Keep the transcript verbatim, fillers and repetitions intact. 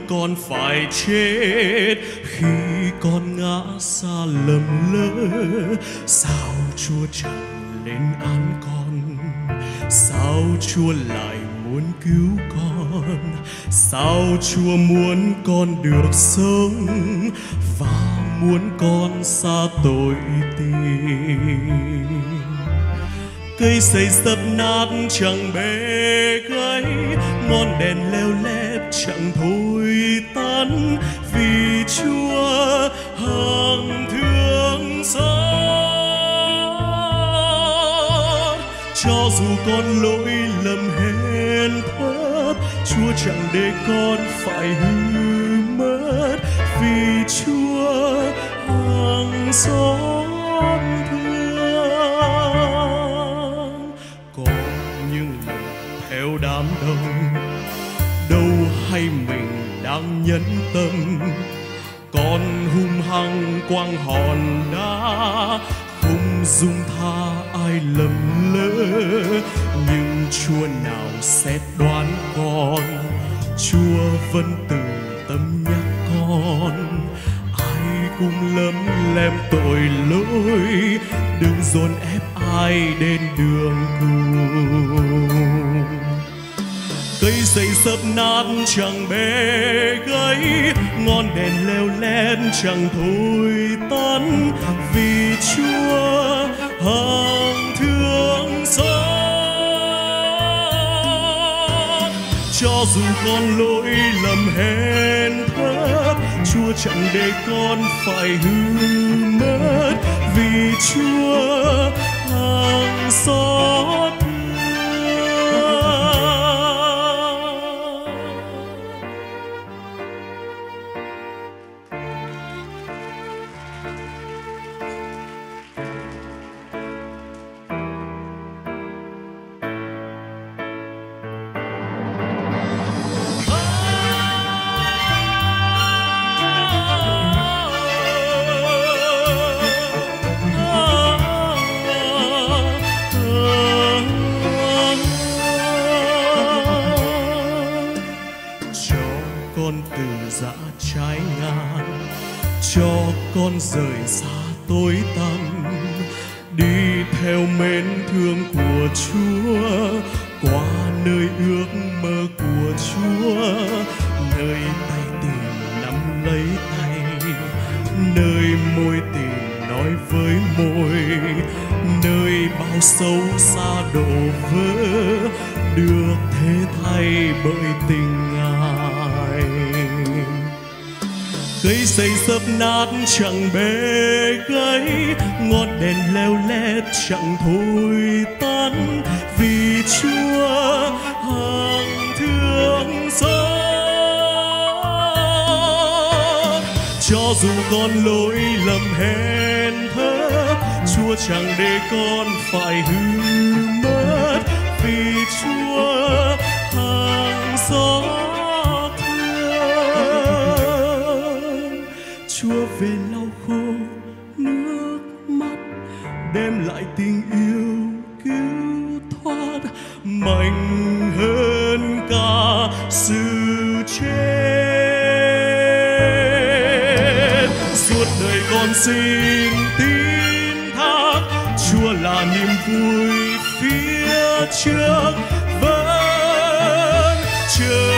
con phải chết, khi con ngã xa lầm lỡ. Sao Chúa chẳng lên án con? Sao Chúa lại muốn cứu con? Sao Chúa muốn con được sống và muốn con xa tội tình? Cây xây dập nát chẳng bể gãy, ngọn đèn leo lép chẳng thôi tắt, vì Chúa hằng thương xót. Cho dù con lỗi lầm hèn thấp, Chúa chẳng để con phải hư mất, vì Chúa hằng xót thương. Có những lần theo đám đông, đâu hay mình đang nhẫn tâm, con hung hăng quăng hòn đá, không dung tha ai lầm lỡ. Nhưng Chúa nào xét đoán con, Chúa vẫn từ tâm nhắc con. Ai cũng lấm lem tội lỗi, đừng dồn ép ai đến đường cùng. Cây xây dập nát chẳng bể gãy, ngọn đèn leo lét chẳng thôi tắt, vì Chúa hằng thương xót. Cho dù con lỗi lầm hèn thấp, Chúa chẳng để con phải hư mất, vì Chúa hằng xót. Con từ giã trái ngang, cho con rời xa tối tăm, đi theo mến thương của Chúa, qua nơi ước mơ của Chúa, nơi tay tìm nắm lấy tay, nơi môi tìm nói với môi, nơi bao xấu xa đổ vỡ, được thế thay bởi tình Ngài. Cây xây dập nát chẳng bể gãy, ngọn đèn leo lét chẳng thôi tắt, vì Chúa hằng thương xót. Cho dù con lỗi lầm hèn thấp, Chúa chẳng để con phải hư mất, vì Chúa hằng xót thương. Chúa về lau khô nước mắt, đem lại tình yêu cứu thoát, mạnh hơn cả sự chết. Suốt đời con xin tin thác, Chúa là niềm vui phía trước, vẫn chờ